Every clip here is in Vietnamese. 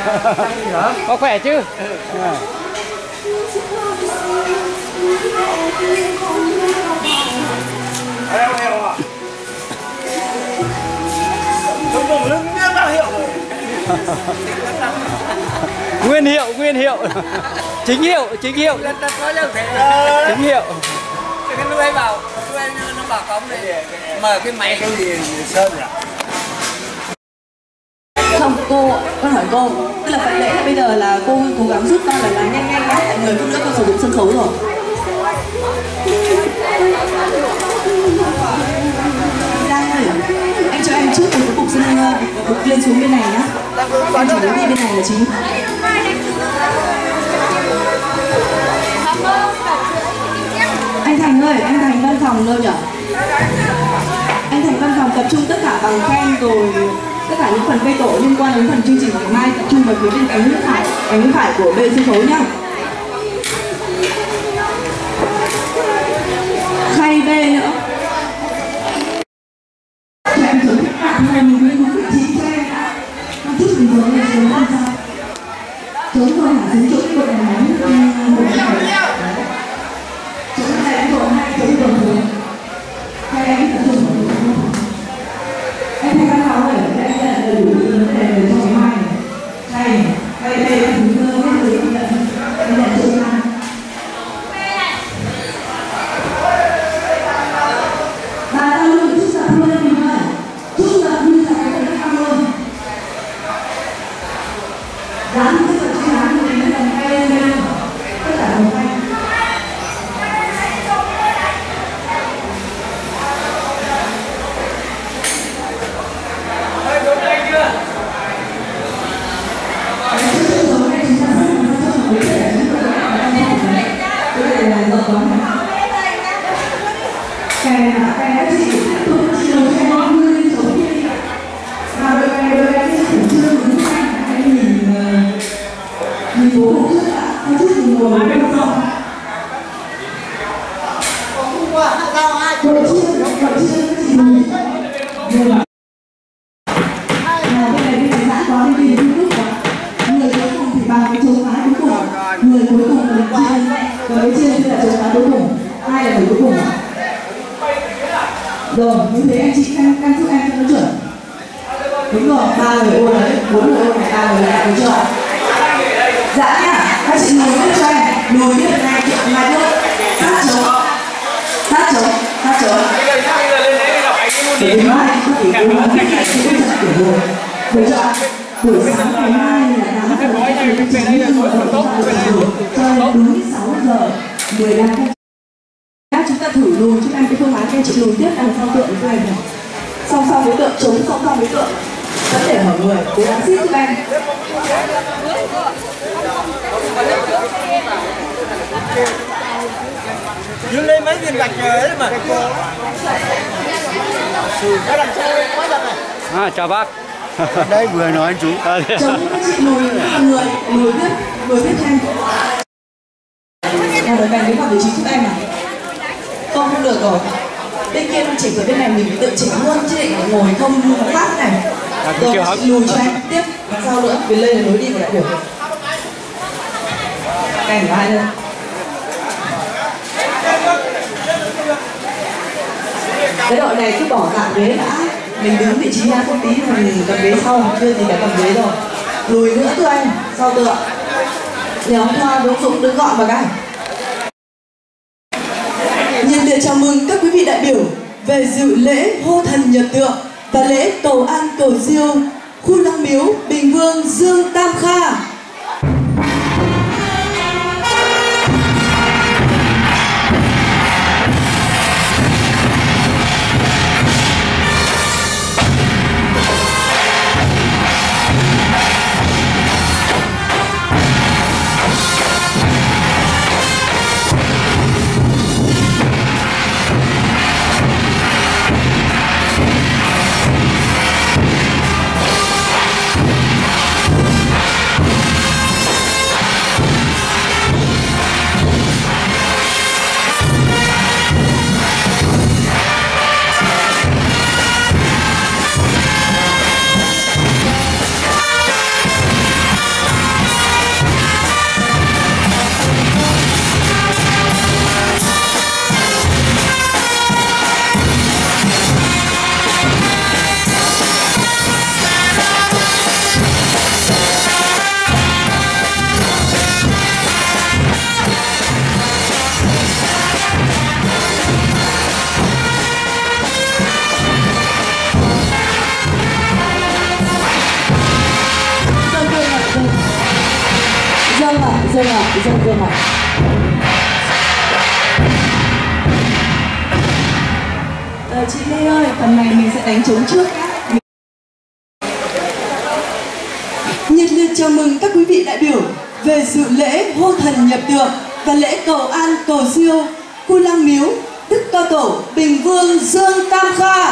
Có khỏe chứ? Nguyên hiệu, nguyên hiệu. Chính hiệu, chính hiệu. Chính hiệu. Cái nuôi vào, nó bảo có ông này mở cái máy cái gì sơn à? Không, con hỏi cô, tức là phần lễ là bây giờ là cô cố gắng giúp con là nhanh nhanh nhé, tại người không nữa con sử dụng sân khấu rồi. Giang ơi, anh cho em chút cái cục sân cục lên xuống bên này nhá. Em chỉ muốn đi bên này là chính. Anh Thành ơi, anh Thành văn phòng đâu nhỉ? Anh Thành văn phòng tập trung tất cả bằng khen rồi tất cả những phần cây tổ liên quan đến phần chương trình ngày mai tập trung vào phía bên cánh phải của bên sân khấu nhá. Khay B nữa. Em thử các bạn này mình mới vị trí cho em đã. Một chút mình vừa lên xuống làm sao? Trốn thôi hả? Xuống chỗ cái cột này nóng. Chỗ này em gọi hai chỗ đồng hồ. Hai em tập trung. Em thấy văn phòng rồi, em nhận đầy đủ vấn đề về cho ngày mai này. Đây là chúng tôi hết rồi, em nhận chỗ ăn. Bà ta luôn chút giận luôn em mình ơi. Chút giận như giận cái đất luôn. Dán cái vật trên án thì nó cầm tay lên đây. Tất cả đồng tay. Rồi, như thế anh chị căn giúp em cho nó chuẩn. Đúng rồi, 3 người ô đấy, 4 người ô này, 3 người lại, được chưa? Dạ nhá, các chị lùi tiếp cho em, lùi tiếp này, mai bước, sát chống, sát chống, sát chống. Để đến mai, có thể cố gắng cái trận của buổi. Được chưa? Buổi sáng ngày mai là 8 giờ, các chị chính là một phần tốt cho đúng 6 giờ 15 phút. Chúng ta thử lùi cho em cái phương án em chị lùi tiếp đằng sau tượng của em này. Song đối tượng, chống song đối tượng. Vẫn để mở người, cố gắng xít cho em. Dương lên mấy viên gạch ấy mà. Chào bác. Đấy vừa nói chú. Chống các chị lùi lùi tiếp em. Rồi bèn đến vào vị trí giúp em này. Không được rồi. Bên kia chỉnh ở bên này mình phải tự chỉnh luôn chứ để ngồi không phát này. Rồi lùi cho em tiếp. Sau nữa vì lên là lối đi của đại biểu. Cảnh của ai nữa. Cái đội này cứ bỏ tạm ghế đã. Mình đứng vị trí ra không tí mà mình cầm ghế sau. Chưa gì đã cầm ghế rồi. Lùi nữa thưa anh. Sau tựa. Nhóm Thoa Đỗ Dũng đứng gọn vào cái. Nhiệt liệt chào mừng các quý vị đại biểu về dự lễ hô thần nhập tượng và lễ cầu an cầu diêu khu Lăng Miếu Bình Vương Dương Tam Kha. dâng ạ, dâng ạ. Chị Lê ơi, phần này mình sẽ đánh trống trước nhé. Nhiệt liệt chào mừng các quý vị đại biểu về dự lễ hô thần nhập tượng và lễ cầu an cầu siêu khu Lăng Miếu Đức Cao Tổ Bình Vương Dương Tam Kha.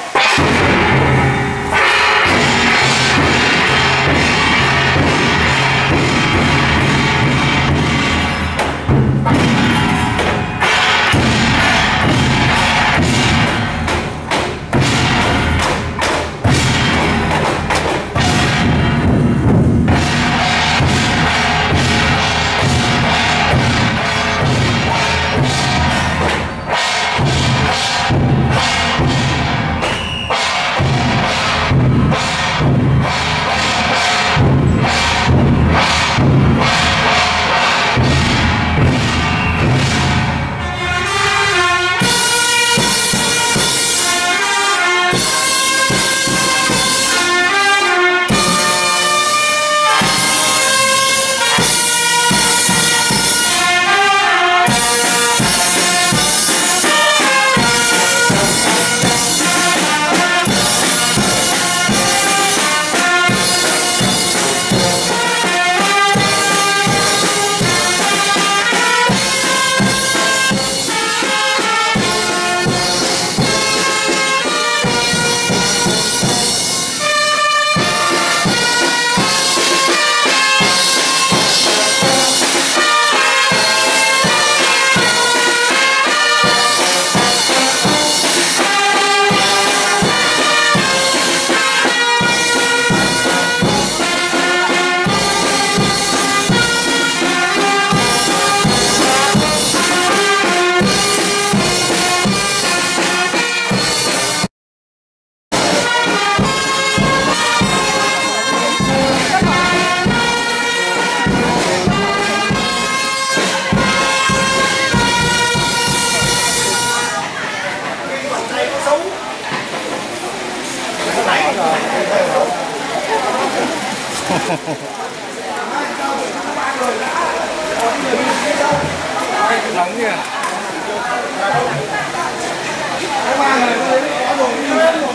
Nóng kìa.